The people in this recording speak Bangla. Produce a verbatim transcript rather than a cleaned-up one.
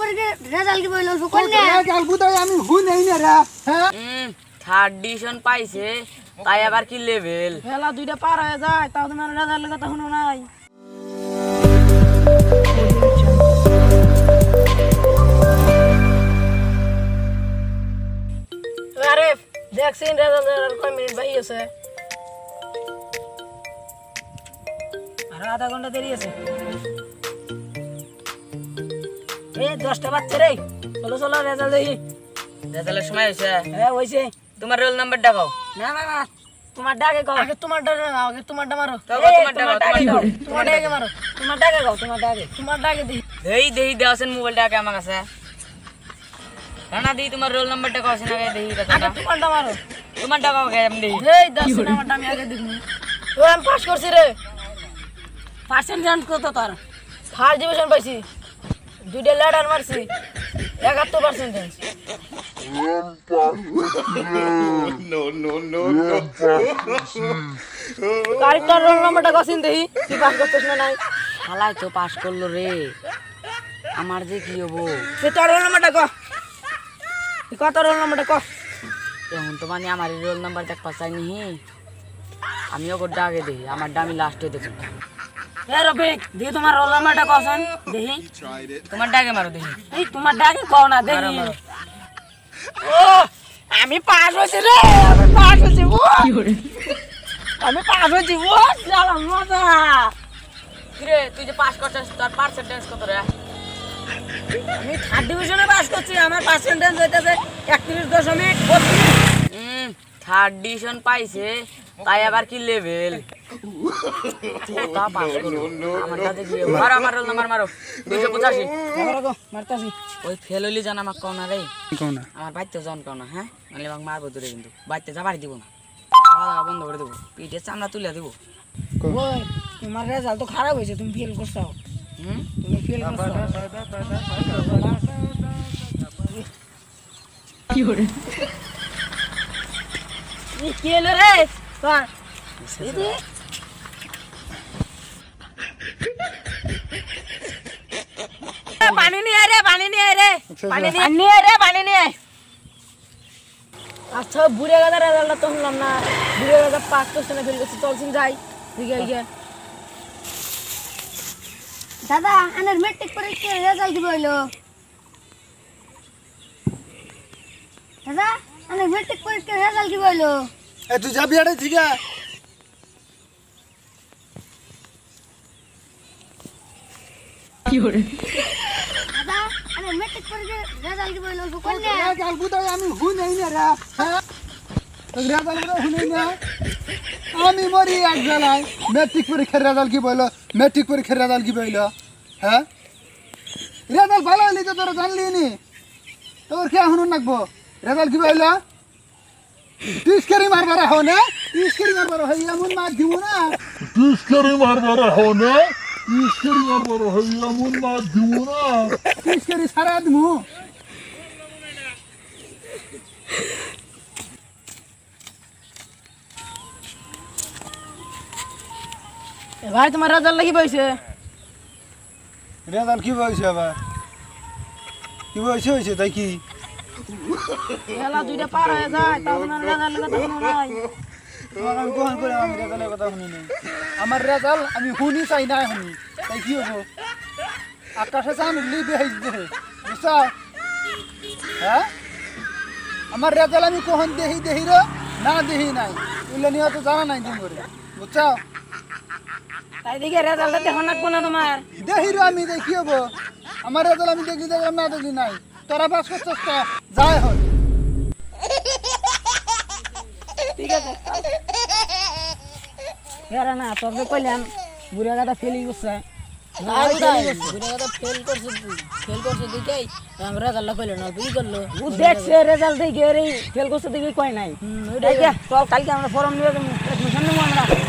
করে রেজাল্ট কি বইলো কোন না রেজাল্ট বুঝাই আমি হুই নাই না রে হ্যাঁ থার্ড ডিভিশন পাইছে তাই আবার কি লেভেল খেলা দুইটা পার হয়ে যায় তাও তোমার রেজাল্টের কথা শুনো নাই আরে দেখছেন রেজাল্টের আর কয় মিনিট বাকি আছে আর আধা ঘন্টা দেরি আছে এই দশটা বাজছে রে চলো চলো রেজাল্ট দেখি রেজাল্টের সময় হয়েছে হ্যাঁ হইছে তোমার রোল নাম্বার দেখাও না না না তোমার ডাকে গাও আগে তোমার ডাকে নাও আগে তোমার ডা মারো তোমার ডাকে গাও তোমার ডাকে মারো তোমার ডাকে গাও তোমার ডাকে তোমার ডাকে দি দেই দেই দাওছেন মোবাইলটা আগে আমার কাছে রানা দি তোমার রোল নাম্বারটা কওছেন আগে দেই আগে তোমার ডা মারো তোমার টাকা আগে আমি দেই এই দশ নাম্বারটা আমি আগে দিই ও আমি পাস করছি রে পার্সেন্টেজ কত তোর ফার্স্ট ডিভিশন পাইছি দুইটা লেটার মারছি একাত্তর percentage no, no, no, no. কারিটার রোল নাম্বারটা কসিন দেই তুই পাস করছিস না নাই শালাই তো পাস করলো রে আমার যে কি হবো সে তোর রোল নাম্বারটা ক তুই কত রোল নাম্বারটা ক এখন তো মানে আমার রোল নাম্বার দেখ পাচ্ছি নি আমিও গোটা আগে দেই আমার দামি লাস্টে দেখি এ রবিক দি তোমার রোল নাম্বারটা কসন দেই তোমার ডাকে মারো দেখি এই তোমার ডাকে কও না দেই ও আমি পাস হইছি রে আমি পাস হইছি ও আমি পাস হইছি ও শালা মজা কিরে তুই যে পাস করছিস তোর পার্সেন্টেজ কত রে আমি থার্ড ডিভিশনে পাস করছি আমার পার্সেন্টেজ হইতাছে একত্রিশ দশমিক বত্রিশ হুম থার্ড ডিভিশন পাইছে তাই আবার কি লেভেল তা পাস করলো আমার কাছে কি মারো আমার রোল নাম্বার মারো দুইশো পঁচাশি মারো গো মারতাছি ওই ফেল হইলি জানা আমাকে কও না রে কোন না আমার বাইতে জন কও না হ্যাঁ মানে আমাকে মারবো দূরে কিন্তু বাইতে যাবার দিব না খাওয়া দাওয়া বন্ধ করে দেবো পিঠে চামড়া তুলে দেবো ওই তোমার রেজাল্ট তো খারাপ হয়েছে তুমি ফেল করছো হুম তুমি ফেল করছো কি হরে এই কি হলো রে স্যার দিদি পানি নিয়ে রে পানি নিয়ে রে পানি নিয়ে রে পানি নিয়ে আচ্ছা বুড়ে গাদা রেজাল্টটা তো শুনলাম না বুড়ে গাদা পাস করছে না ফেল করছে চলছেন যাই ঠিক আছে দাদা আনের মেট্রিক পরীক্ষার রেজাল্ট কি বইলো দাদা আনের মেট্রিক পরীক্ষার রেজাল্ট কি বইলো এ তুই যাবি আড়ে ঠিক আছে দাদা আনের মেট্রিক পরীক্ষার রেজাল্ট কি বইলো কোন না রেজাল্ট বুঝাই আমি হুই নাই না রে হ্যাঁ রেজাল্ট বুঝাই হুই নাই না আমি মরি এক জেলায় মেট্রিক পরীক্ষার রেজাল্ট কি বইলো মেট্রিক পরীক্ষার রেজাল্ট কি বইলো হ্যাঁ রেজাল্ট ভালো হলি তো তোরা জানলি নি তোর কে শুনুন নাকবো রেজাল্ট কি বইলো টিস্কারি মারবার হো না টিস্কারি মারবার হয় এমন মার দিব না টিস্কারি মারবার হও না টিস্কারি মারবার হয় এমন মার দিব না টিস্কারি সারা দিমু ভাই তোমার রেজাল্ট লাগি পাইছে রেজাল্ট কি বইছে আবার কি বইছে হইছে তাই কি খেলা দুইটা পার হয়ে যায় তাও তোমার রেজাল্টের কথা শুনো নাই তোমাকে আমি গ্রহণ করে আমি রেজাল্টের কথা শুনি নাই আমার রেজাল্ট আমি শুনি চাই না শুনি তাই কি হবো আকাশে চান উঠলি বেহাইজ দেহে বুঝছ হ্যাঁ আমার রেজাল্ট আমি কখন দেহি দেহি রে না দেহি নাই উল্লে নিয়ে তো জানা নাই দিন করে বুঝছ তাই দেখে রেজাল্টটা দেখো লাগবো না তোমার দেহি রে আমি দেখি হবো আমার রেজাল্ট আমি দেখলি দেখলাম না দেখলি নাই তোরা পাস করছিস তো যাই হল ঠিক আছে এরা না তোকে কইলাম বুড়া গাদা ফেলি করছে ফেল করছে দেখেই রেজাল্ট কইলো না তুই করলো ও দেখছে রেজাল্ট দেখে ফেল করছে দেখে কয় নাই চল কালকে আমরা ফর্ম নিয়ে এডমিশন নেবো আমরা